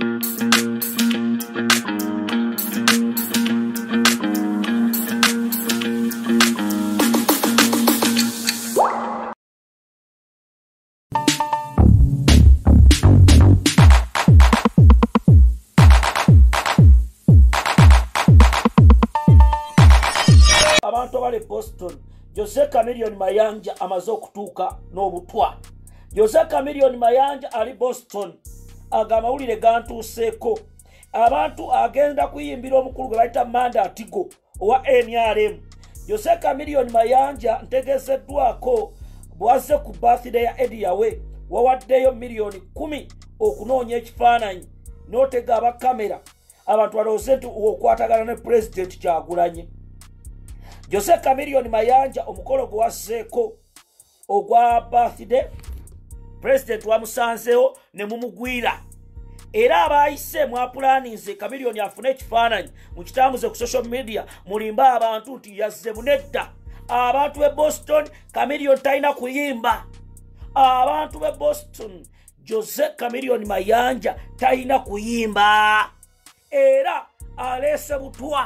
Boston Jose Chameleone Mayanja amaze okutuuka n'obutwa. Jose Chameleone Mayanja ali Boston agamawulire gantuuseeko. Abantu agenda kuyimbira omukulu gwe bayita Manda Atigo owa NRM. Jose Chameleone Mayanja ntegezeddwako bwazze ku birthday ya Eddie Yawe wawaddeyo miliyoni 10 okunoonya ekifaananyi n'otega abakamera abantu balowooze nti okwatagana ne President Kyagulanyi. Jose Chameleone Mayanja omukolo gwasseeko ogwa birthday President wamusanzeewo ne mumugwira. Era abayise mwapulaninze Chameleone afune ekifaananyi mukitambuze ku social media mulimba abantu nti yazze bunedda. Abantu be Boston Chameleone talina kuyimba. Abantu be Boston Jose Chameleone Mayanja talina kuyimba. Era alese butwa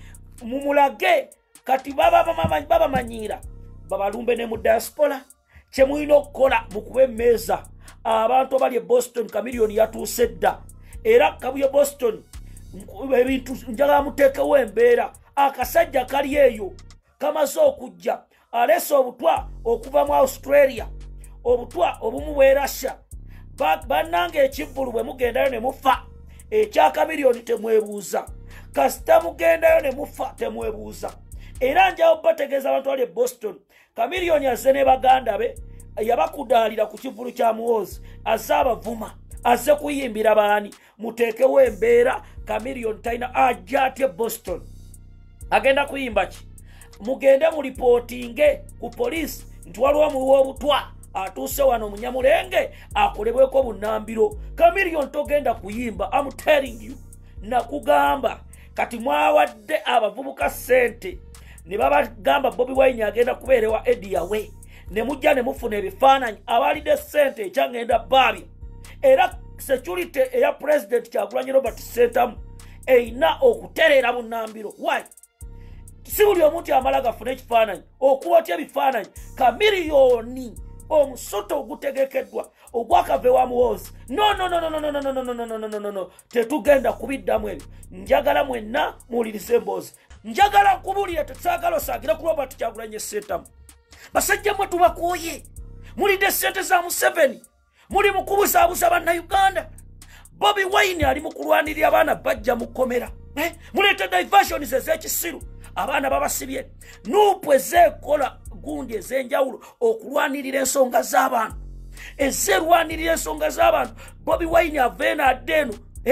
mumulage kati baba manyira babalumbe ne mu diaspora kyemulina okukola mukube meza abantu abali Boston Chameleone yatuuse dda. Era kabuye Boston ebintu njagala muteekewo embeera akasajja kali eyo kamaze okujja alese obutwa okuva mu Australia obutwa obumu bwerasha bannange ekivvulu bwe mugendayo ne mufa ekya Chameleone temwebuuza kasita mugendayo ne mufa temwebuuza. Era njawo bategeeza abantu bali Boston Chameleone azze ne baganda be yabakudaalira ku kivulu kya muwozi azze abavuma azze kuyimbira baani muteekewo embeera Chameleone talina ajja atye Boston agenda kuyimba ki mugende mu reportinge ku police nti waliwo muliwo obutwa atuuse wano munyamulenge akolebweko bunnambiro. Chameleone togenda kuyimba. I'm telling you nakugamba kati mwawadde abavubuka sente ne babagamba Bobi Wine agenda kubeerewa Eddie Yawe ne mujja ne mufuna ebifaananyi abalidde sente ekyangenda baabya. Era security eya President Kyagulanyi Robert Sentamu eina okutereera bunnambiro. Why? Si buli omuntu amala gafuna ekifaananyi okuba otya ebifaananyi Chameleone omusoto ogutegekeddwa ogwakave wa muwozi. No. Tetugenda kubiddamu ebyo. Njagala mwenna muwulirize emboozi. Njagala nkubulire tesaagala osaagire ku Robert Kyagulanyi Sentamu. Basajja mmwe tubakooye. Mulidde ssente za Museveni. Muli mu kubuzaabuza bannayuganda. Bobi Wine ali mu kulwanirira abaana bajja mu kkomera. Muleeta diversions ez'ekisiru. Abaana babasibye. Nuupu ezeekola gundi ez'enjawulo okulwanirira ensonga z'abantu. Ezerwanirira ensonga z'abantu. Bobi Wine aveena addeeno.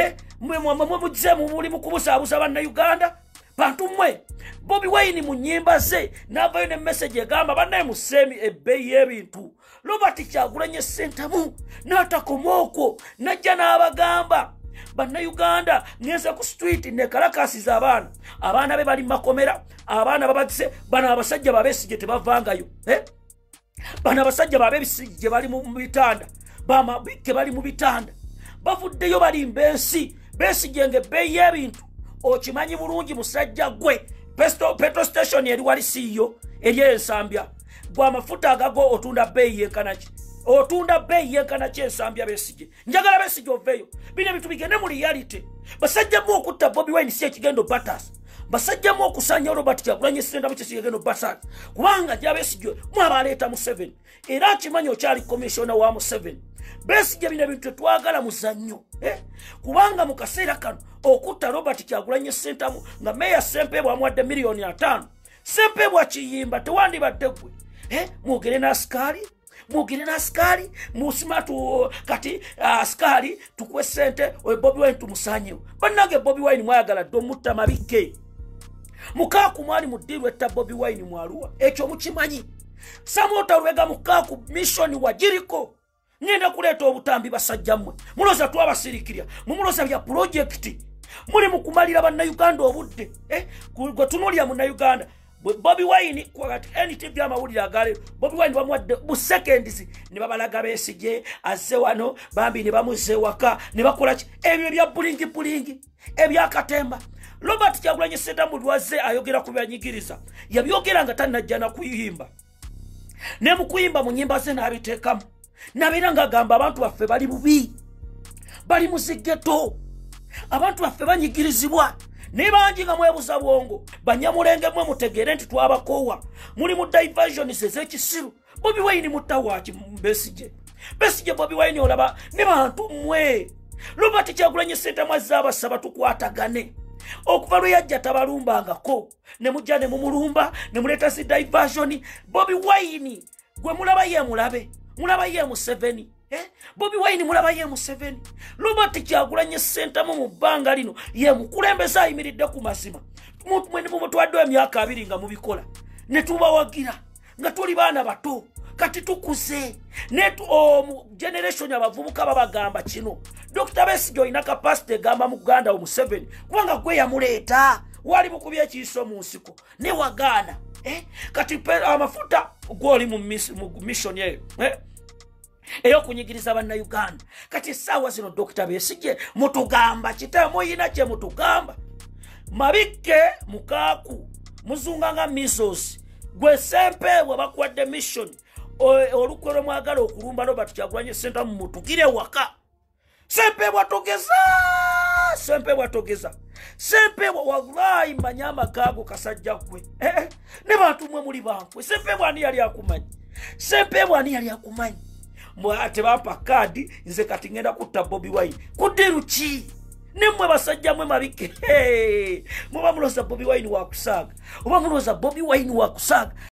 Mwe muli mu kubuzaabuza bannayuganda. Bantu mmwe Bobi Wine mu nnyimba ze n'avayo ne message egamba bannaye museemi ebbeeyi y'ebintu. Robert Kyagulanyi Sentamu n'atakomaoko najja n'abagamba bannayuganda ngenze ku street ne kalakasiza abaana be bali mu makomera abaana babagise bano abasajja babesigye tebavangayo. Bano abasajja babesigye bali mu bitanda bamabikke bali mu bitanda bavuddeyo balimba ensi besigye ng'ebbeeyi y'ebintu. Okimanyi bulungi musajja gwe petrol station eri wali siiyo eri ensambya gwa mafuta agago otunda bbeeyi yenkanaki otunda bbeeyi yenkanaki ensambya Besigye. Njagala Besigye oveeyo bino ebintu bigende mu reality. Basajja mu okutta Bobi Wine si ekigendo batas basajja mu okusanya Robert Kyagulanyi Sentamu kyekigendo batas kubanga gya Besigye mwabaleeta Museveni era akimanyi okyali commissioner wa Museveni. Besigye bino ebintu twagala muzannyo kubanga mu kaseera kano okutta Robert Kyagulanyi Sentamu nga Meya Sempebwa amuwadde miliyoni 5. Sempebwa kiyimba tewandibadde gwe mwogere n'asikaali musimatu kati asikaali tukwe sente Bobi Wine tumusanyewo. Bannange Bobi Wine mwayagala dde omutta mabike mukaaku mwali muddiirwa etta Bobi Wine mwaluwa ekyo mukimanyi. Samota Lubega mukaaku mission wagiriko ngenda kuleeta obutambi basajja mmwe muloza twabasirikirya mumuloza bya project muli mukumalira bannayuganda obudde gwe tunulya munnayuganda Bobi Wine kwagati NTV amawulire agale Bobi Wine bamwadde bu seconds ne babalaga Besigye azze wano bambi ne bamuze waka ne bakola ki ebyo bya bulingi ebya katemba. Robert Kyagulanyi Ssentamu mulwaze ayogera ku byanyigiriza yabyogera nga tanajja na kuyimba ne mu kuyimba mu nyimba ze n'abiteekamu nabeera ng'agamba abantu baffe bali bubi bali muzigeto abantu baffe banyigirizibwa ne bangi nga mwebuza bwongo banyamulenge mwe mutegeere nti twabakoowa muli mu diversion ez'ekisiru. Bobi Wine mutawaki Besigye Bobi Wine olaba ne bantu mwe. Robert Kyagulanyi Ssentamu azza abasaba tukwatagane okuva lwe yajja tabalumbangako ne mujja ne mumulumba ne muleeta si diversion. Bobi Wine gwe mulaba ye mulabe mulaba ye Museveni. Bobi Wine mulaba ye Museveni. Robert Kyagulanyi Ssentamu mu bbanga lino ye mukulembeza ayimiridde ku mazima mutwadde emyaka 2 nga mubikola ne tubawagira nga tuli baana bato kati tukuze generation abavubuka babagamba kino. Dr. Besigye olina capacity gamba mu Uganda o Museveni kubanga gwe yamuleeta wali mukubye ekiiso mu nsiko ne wagaana kati amafuta gwoli mu mission yeyo eyo kunyigiriza bannayuganda. Kati essaawa zino Dr. Besigye mutugamba kitamu yina kye mutugamba mabike mukaaku muzunga nga misos gwe sempeebwe bakwadde mission olukwero mwagala okulumba Robert Kyagulanyi Ssentamu mutugire waka. Sempeebwe atogeza sempeebwe wallahi manya amagaago kasajja gwe ne bantu mwe muli bankwe. Sempeebwe ani yali akumanyi ate bampa kaadi nze kati ngenda kutta Bobi Wine kuddiru ki nemmwe basajja mwe mabike muba muloza Bobi Wine wakusaaga oba muloza Bobi Wine wakusaaga.